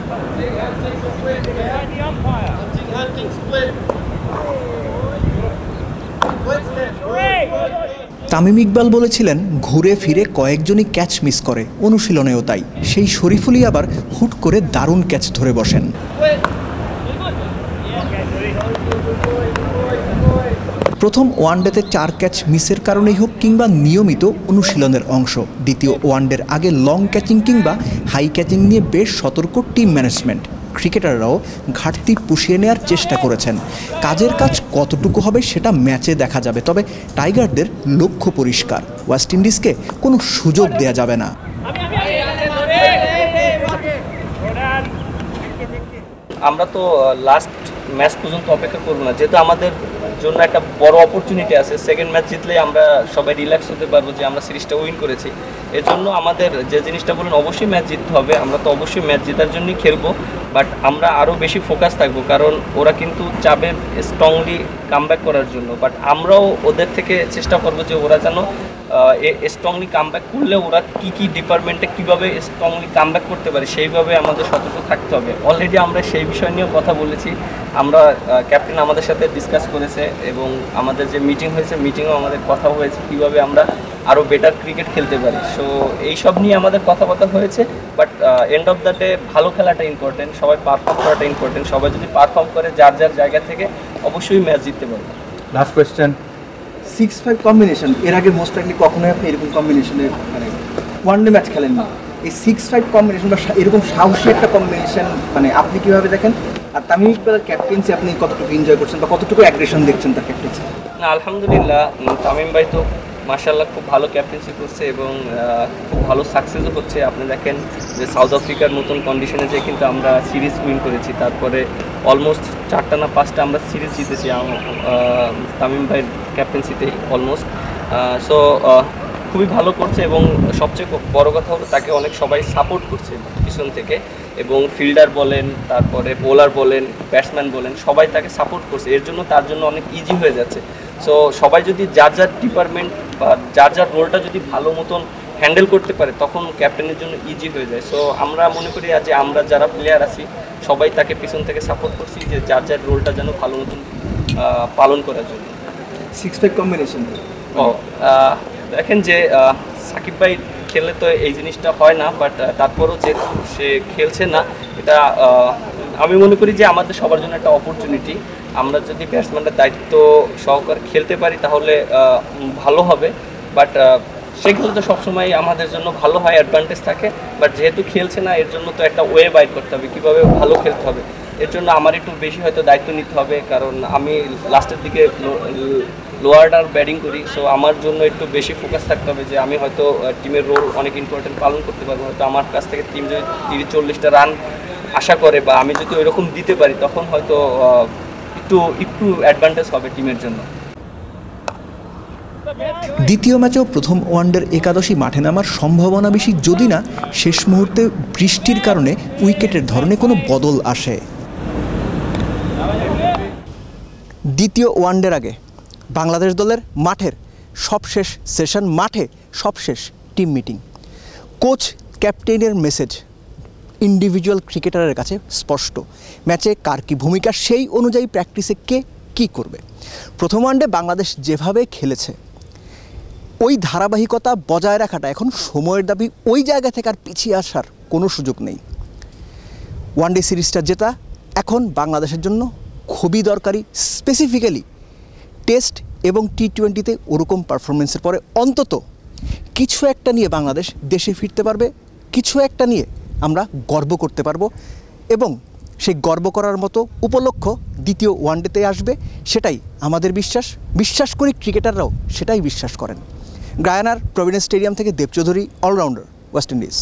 তামিম ইকবাল বলেছিলেন ঘুরে ফিরে কয়েকজনই ক্যাচ মিস করে, অনুশীলনেও তাই। সেই শরীফুলই আবার হুট করে দারুণ ক্যাচ ধরে বসেন। প্রথম ওয়ানডেতে 4 ক্যাচ মিসের কারণেই হোক কিংবা নিয়মিত অনুশীলনের অংশ, দ্বিতীয় ওয়ানডের আগে লং ক্যাচিং কিংবা হাই ক্যাচিং নিয়ে বেশ সতর্ক টিম ম্যানেজমেন্ট। ক্রিকেটাররাও ঘাটতি পুষিয়ে নেওয়ার চেষ্টা করেছেন। কাজের কাজ কতটুকু হবে সেটা ম্যাচে দেখা যাবে, তবে টাইগারদের লক্ষ্য পরিষ্কার, ওয়েস্ট ইন্ডিজকে কোনো সুযোগ দেয়া যাবে না। আমরা তো লাস্ট ম্যাচ পর্যন্ত অপেক্ষা করবো না, যেহেতু আমাদের জন্য একটা বড় অপরচুনিটি আছে। সেকেন্ড ম্যাচ জিতলে আমরা সবাই রিল্যাক্স হতে পারবো যে আমরা সিরিজটা উইন করেছি। এর জন্য আমাদের যে জিনিসটা বলেন অবশ্যই ম্যাচ জিততে হবে, আমরা তো অবশ্যই ম্যাচ জেতার জন্যই খেলবো, বাট আমরা আরও বেশি ফোকাস থাকবো, কারণ ওরা কিন্তু চাবে স্ট্রংলি কামব্যাক করার জন্য। বাট আমরাও ওদের থেকে চেষ্টা করবো যে ওরা যেন স্ট্রংলি কামব্যাক করলে ওরা কী ডিপার্টমেন্টে কীভাবে স্ট্রংলি কামব্যাক করতে পারে সেইভাবে আমাদের সতর্ক থাকতে হবে। অলরেডি আমরা সেই বিষয় নিয়েও কথা বলেছি, আমরা ক্যাপ্টেন আমাদের সাথে ডিসকাস করেছে এবং আমাদের যে মিটিং হয়েছে মিটিংও আমাদের কথা হয়েছে কীভাবে আমরা আরও বেটার ক্রিকেট খেলতে পারি। সো এইসব নিয়ে আমাদের কথাবার্তা হয়েছে, but end of the day ভালো খেলাটা ইম্পর্টেন্ট, সবাই পারফর্ম করাটা ইম্পর্টেন্ট। সবাই যদি পারফর্ম করে যার যার জায়গা থেকে অবশ্যই ম্যাচ জিততে পারবে। লাস্ট কোয়েশ্চেন, 6-5 কম্বিনেশন এর আগে মোস্ট লাইকলি কখনোই আপনি এরকম কম্বিনেশনে মানে ওয়ানডে ম্যাচ খেলেন না। এই 6-5 কম্বিনেশন বা এরকম সাহসী একটা কম্বিনেশন মানে আপনি কীভাবে দেখেন? আর তামিম ইকবালের ক্যাপ্টেন্সি আপনি কতটুকু এনজয় করছেন বা কতটুকু অ্যাগ্রেশন দেখছেন তার ক্যাপ্টেন্সি? না, আলহামদুলিল্লাহ, তামিম ভাই তো মাশাআল্লাহ খুব ভালো ক্যাপ্টেন্সি করছে এবং খুব ভালো সাকসেসও হচ্ছে। আপনি দেখেন যে সাউথ আফ্রিকার মতন কন্ডিশনে যে কিন্তু আমরা সিরিজ উইন করেছি, তারপরে অলমোস্ট 4টা না 5টা আমরা সিরিজ জিতেছি তামিম ভাইয়ের ক্যাপ্টেন্সিতেই অলমোস্ট। সো খুবই ভালো করছে এবং সবচেয়ে বড় কথা হলো তাকে অনেক সবাই সাপোর্ট করছে পিছন থেকে, এবং ফিল্ডার বলেন, তারপরে বোলার বলেন, ব্যাটসম্যান বলেন, সবাই তাকে সাপোর্ট করছে। এর জন্য তার জন্য অনেক ইজি হয়ে যাচ্ছে। সো সবাই যদি যার যার ডিপার্টমেন্ট বা যার যার রোলটা যদি ভালো মতন হ্যান্ডেল করতে পারে তখন ক্যাপ্টেনের জন্য ইজি হয়ে যায়। সো আমরা মনে করি যে আমরা যারা প্লেয়ার আছি সবাই তাকে পিছন থেকে সাপোর্ট করছি যে যার যার রোলটা যেন ভালো মতন পালন করার জন্য। 6-5 কম্বিনেশন দেখেন যে সাকিব ভাই খেললে তো এই জিনিসটা হয় না, বাট তারপরও যে সে খেলছে না, এটা আমি মনে করি যে আমাদের সবার জন্য একটা অপরচুনিটি। আমরা যদি ব্যাটসম্যানদের দায়িত্ব সহকারে খেলতে পারি তাহলে ভালো হবে, বাট সেগুলো তো সবসময় আমাদের জন্য ভালো হয়, অ্যাডভান্টেজ থাকে। বাট যেহেতু খেলছে না এর জন্য তো একটা ওয়ে বাইর করতে হবে কীভাবে ভালো খেলতে হবে। এর জন্য আমার একটু বেশি হয়তো দায়িত্ব নিতে হবে, কারণ আমি লাস্টের দিকে লোয়ার অর্ডার ব্যাটিং করি। সো আমার জন্য একটু বেশি ফোকাস থাকতে হবে যে আমি হয়তো টিমের রোল অনেক ইম্পর্টেন্ট পালন করতে পারবো। হয়তো আমার কাছ থেকে টিম যদি 30-40টা রান আশা করে বা আমি যদি ওইরকম দিতে পারি তখন হয়তো একটু অ্যাডভান্টেজ হবে টিমের জন্য। দ্বিতীয় ম্যাচেও প্রথম ওয়ানডের একাদশী মাঠে নামার সম্ভাবনা বেশি, যদি না শেষ মুহূর্তে বৃষ্টির কারণে উইকেটের ধরনে কোনো বদল আসে। দ্বিতীয় ওয়ানডের আগে বাংলাদেশ দলের মাঠের সবশেষ সেশন, মাঠে সবশেষ টিম মিটিং। কোচ ক্যাপ্টেনের মেসেজ ইন্ডিভিজুয়াল ক্রিকেটারের কাছে স্পষ্ট। ম্যাচে কার কী ভূমিকা সেই অনুযায়ী প্র্যাকটিসে কে কী করবে। প্রথম ওয়ানডে বাংলাদেশ যেভাবে খেলেছে ওই ধারাবাহিকতা বজায় রাখাটা এখন সময়ের দাবি। ওই জায়গা থেকে আর পিছিয়ে আসার কোনো সুযোগ নেই। ওয়ানডে সিরিজটা জেতা এখন বাংলাদেশের জন্য খুবই দরকারি, স্পেসিফিক্যালি টেস্ট এবং টি-20তে ওরকম পারফরমেন্সের পরে অন্তত কিছু একটা নিয়ে বাংলাদেশ দেশে ফিরতে পারবে, কিছু একটা নিয়ে আমরা গর্ব করতে পারবো, এবং সেই গর্ব করার মতো উপলক্ষ দ্বিতীয় ওয়ানডেতে আসবে। সেটাই আমাদের বিশ্বাস করি ক্রিকেটাররাও সেটাই বিশ্বাস করেন। গায়ানার প্রভিডেন্স স্টেডিয়াম থেকে Dev Chowdhury, allrounder, West Indies.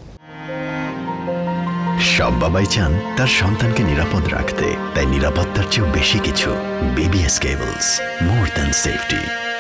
সব বাবাই চান তার সন্তানকে নিরাপদ রাখতে, তাই নিরাপত্তার চেয়েও বেশি কিছু। BBS Cables, more than safety.